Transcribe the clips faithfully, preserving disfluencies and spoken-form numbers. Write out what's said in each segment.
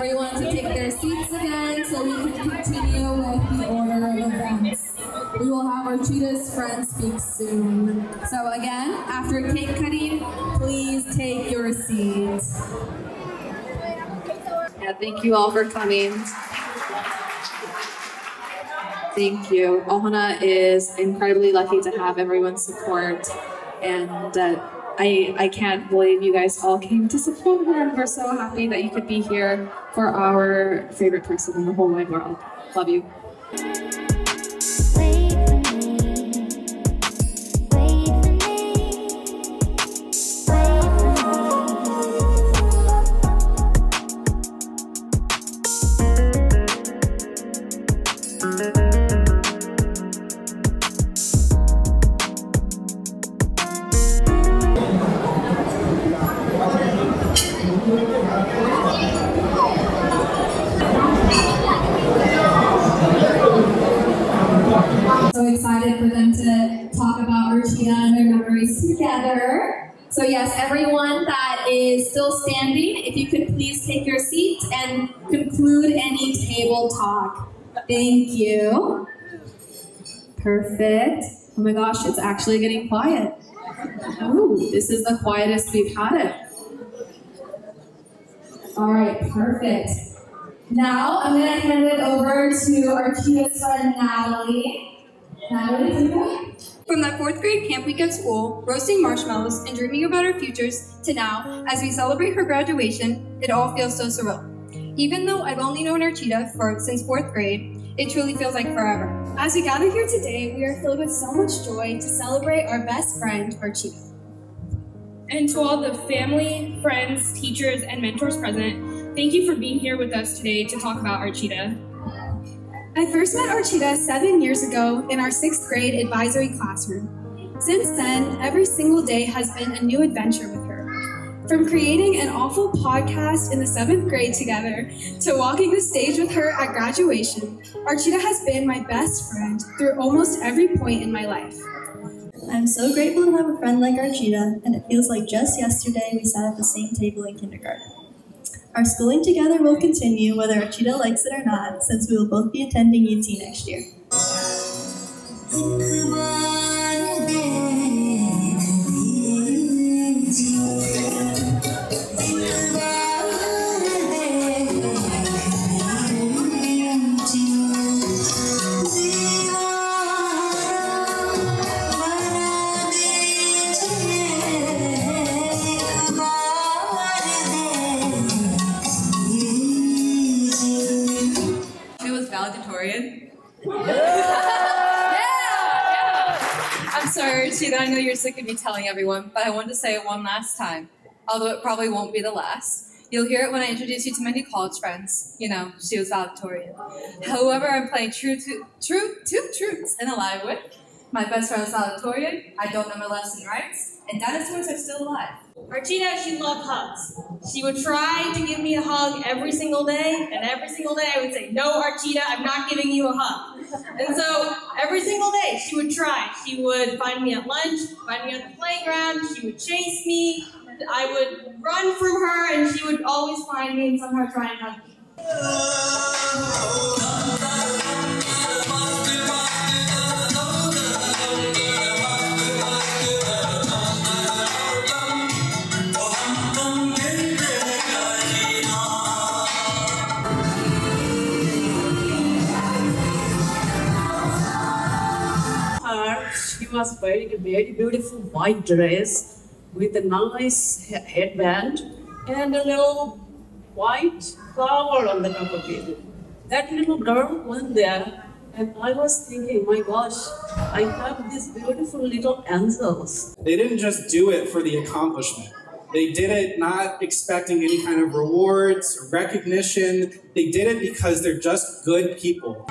everyone to take their seats again so we can continue with the order of events. We will have our Cheetah's friends speak soon. So again, after cake cutting, please take your seats. Yeah, thank you all for coming. Thank you. Ahona is incredibly lucky to have everyone's support, and uh, I, I can't believe you guys all came to support her, and we're so happy that you could be here for our favorite person in the whole wide world. Love you. So excited for them to talk about Archita and their memories together. So yes, everyone that is still standing, if you could please take your seat and conclude any table talk. Thank you. Perfect. Oh my gosh, it's actually getting quiet. Ooh, this is the quietest we've had it. All right, perfect. Now I'm gonna hand it over to Archita's friend Natalie. From that fourth grade camp week at school, roasting marshmallows and dreaming about our futures, to now, as we celebrate her graduation, it all feels so surreal. Even though I've only known Archita for since fourth grade, it truly feels like forever. As we gather here today, we are filled with so much joy to celebrate our best friend, Archita. And to all the family, friends, teachers, and mentors present, thank you for being here with us today to talk about Archita. I first met Archita seven years ago in our sixth grade advisory classroom. Since then, every single day has been a new adventure with her. From creating an awful podcast in the seventh grade together to walking the stage with her at graduation, Archita has been my best friend through almost every point in my life. I'm so grateful to have a friend like Archita, and it feels like just yesterday we sat at the same table in kindergarten. Our schooling together will continue whether Archita likes it or not, since we will both be attending U T next year. Valedictorian. Yeah, yeah. I'm sorry, Archita, I know you're sick of me telling everyone, but I wanted to say it one last time, although it probably won't be the last. You'll hear it when I introduce you to my new college friends. You know, she was valedictorian. However, I'm playing true to true two truths in a lie with. My best friend was valedictorian, I don't know my lesson rights, and dinosaurs are still alive. Archita, she loved hugs. She would try to give me a hug every single day, and every single day I would say, no, Archita, I'm not giving you a hug. And so every single day she would try. She would find me at lunch, find me at the playground, she would chase me, I would run from her, and she would always find me and somehow try and hug me. She was wearing a very beautiful white dress with a nice headband and a little white flower on the top of it. That little girl went there, and I was thinking, my gosh, I have these beautiful little angels. They didn't just do it for the accomplishment. They did it not expecting any kind of rewards or recognition. They did it because they're just good people.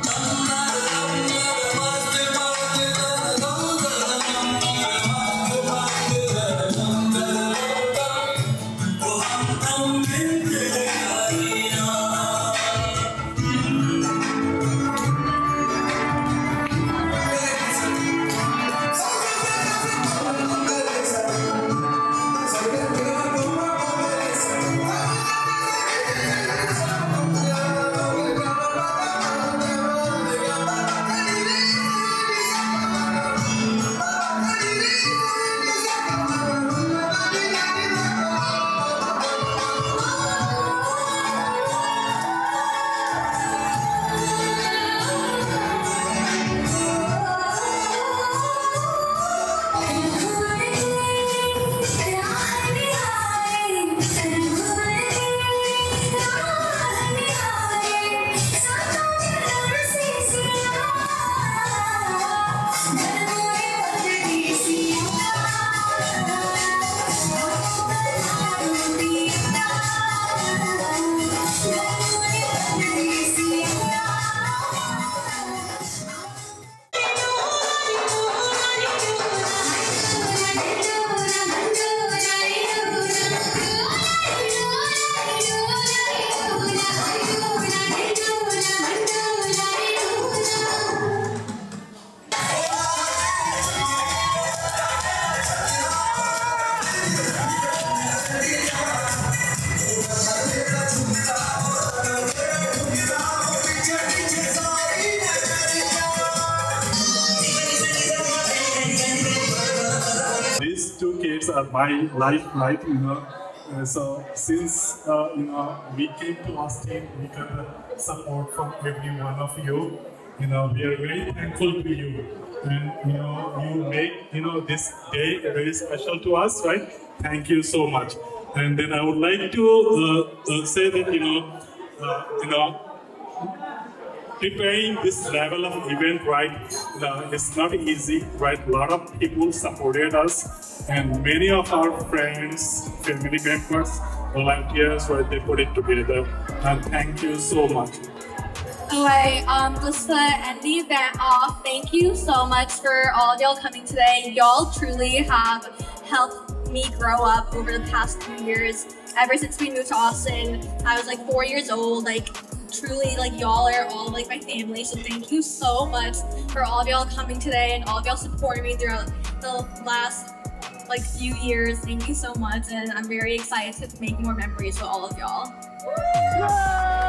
uh, my life, right? You know, uh, so since uh, you know we came to Austin, we got the support from every one of you. You know, we are very thankful to you, and you know, you make you know this day very special to us, right? Thank you so much. And then I would like to uh, uh, say that you know, uh, you know. Preparing this level of event, right, uh, it's not easy, right? A lot of people supported us, and many of our friends, family members, volunteers, right, they put it together. And thank you so much. Alright, um, just to end the event off, thank you so much for all of y'all coming today. Y'all truly have helped me grow up over the past few years. Ever since we moved to Austin, I was like four years old, like truly, like y'all are all like my family, so thank you so much for all of y'all coming today and all of y'all supporting me throughout the last like few years. Thank you so much, and I'm very excited to make more memories with all of y'all.